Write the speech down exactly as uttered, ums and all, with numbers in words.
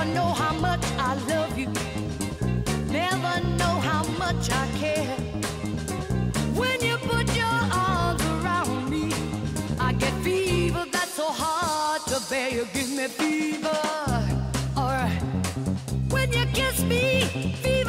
Never know how much I love you. Never know how much I care. When you put your arms around me, I get fever that's so hard to bear. You give me fever. Alright. When you kiss me, fever.